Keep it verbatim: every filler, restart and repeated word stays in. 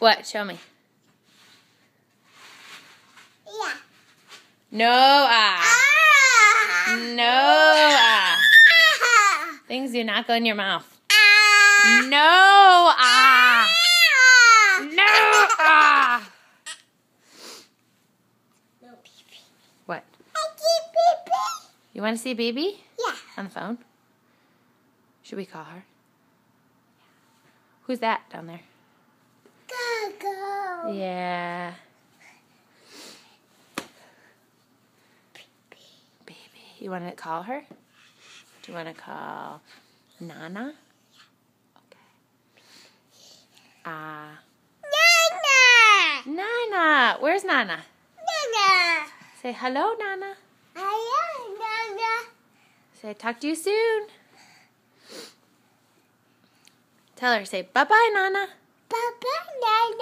What? Show me. Yeah. No, ah. Ah. No, ah. Ah. Things do not go in your mouth. Ah. No, ah. Ah. No, ah. No, baby. What? I see baby. You want to see baby? Yeah. On the phone? Should we call her? Who's that down there? Go, go. Yeah. Baby. Baby. You want to call her? Do you want to call Nana? Okay. Ah. Uh, Nana. Nana. Where's Nana? Nana. Say hello, Nana. Hello, Nana. Say talk to you soon. Tell her, say bye-bye, Nana. Bye-bye, Nana.